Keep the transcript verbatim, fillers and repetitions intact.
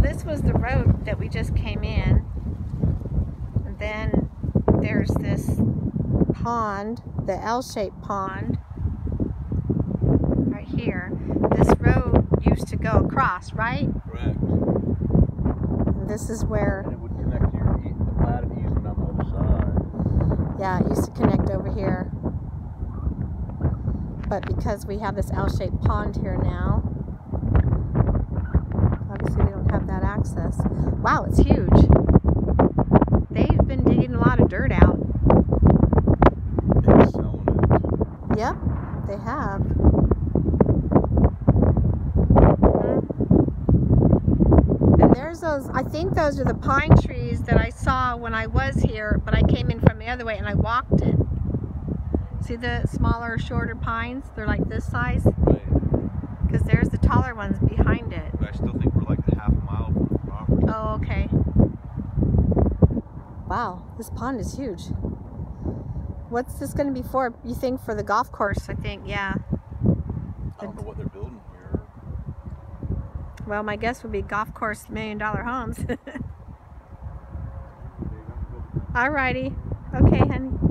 this was the road that we just came in. And then there's this pond, the L-shaped pond, right here. This road used to go across, right? Correct. And this is where... And it would connect to your, the platted easement on the other side. Yeah, it used to connect over here. But because we have this L-shaped pond here now, obviously we don't have that access. Wow, it's huge. They've been digging a lot of dirt out. They're selling it. Yep, they have. And there's those, I think those are the pine trees that I saw when I was here, but I came in from the other way and I walked it. See the smaller, shorter pines? They're like this size. Right. Because there's the taller ones behind it. But I still think we're like a half a mile from the property. Oh, okay. Wow, this pond is huge. What's this going to be for? You think for the golf course, I think, yeah. I don't know what they're building here. Well, my guess would be golf course million dollar homes. Alrighty. Okay, honey.